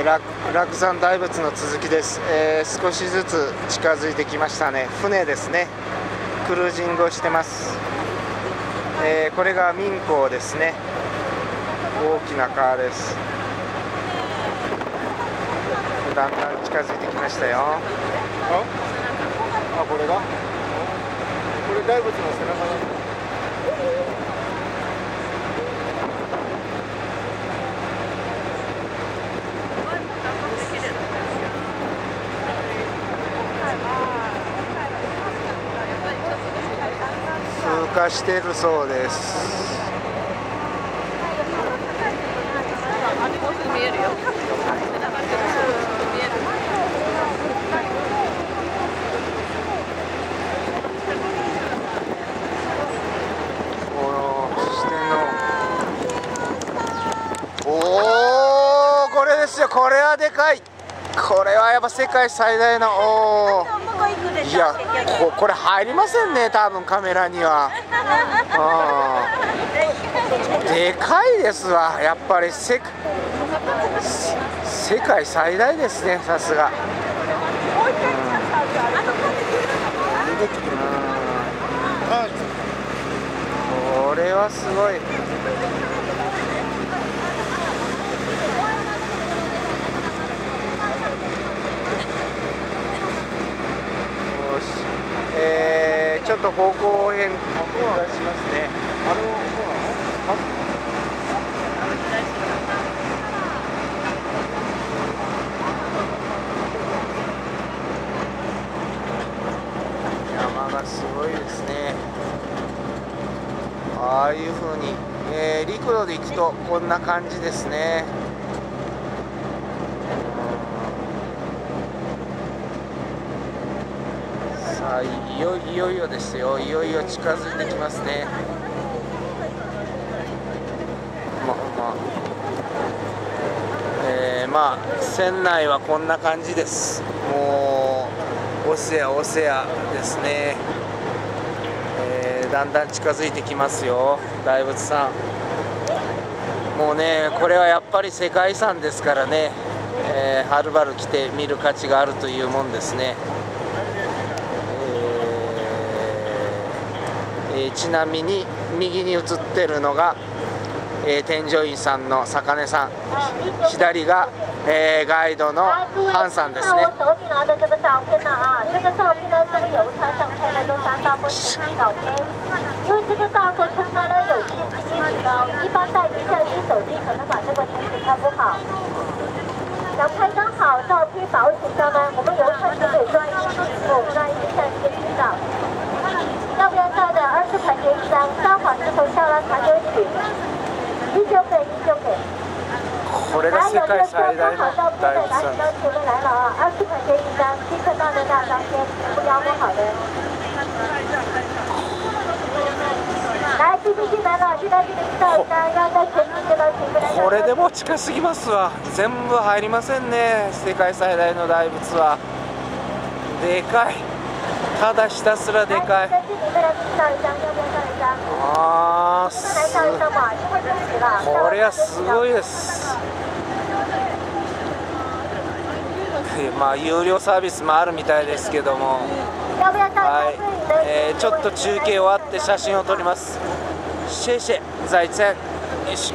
楽山大仏の続きです。少しずつ近づいてきましたね。船ですね。クルージングをしてます。これが民港ですね。大きな川です。だんだん近づいてきましたよ。あ、これが？これ大仏の背中だ。風化してるそうです。 見えるよ。 おお、これですよ。これはでかい。これはやっぱ世界最大の。おー、いや、これ入りませんね、多分カメラには。でかいですわ。やっぱり世界最大ですね、さすが。これはすごい。ちょっと方向変更しますね。山がすごいですね。ああいう風に、陸路で行くとこんな感じですね。さあ、いよいよですよ。いよいよ近づいてきますね。まあ船内はこんな感じです。もうおせやですね。だんだん近づいてきますよ、大仏さん。もうね、これはやっぱり世界遺産ですからね、はるばる来て見る価値があるというもんですね。ちなみに右に映ってるのが、添乗員さんの坂根さん、左が、ガイドのハンさんですね。 想拍张好照片保险上呢，我们游客是可以专一支付，专一下一个指导。要不要照的20块钱一张，烧好之后烧了茶就取，19给。 これが世界最大の大仏さんです。 前面来了啊，20块钱一张，即刻到的大张先不要不好的。来，继续进来了，现在这个照一张，要在前面这个请不来。 これでも近すぎますわ。全部入りませんね。世界最大の大仏はでかい。ただひたすらでかい。ああ、これはすごいです。まあ有料サービスもあるみたいですけども、はい、ちょっと中継終わって写真を撮ります。シェイシェ、再见。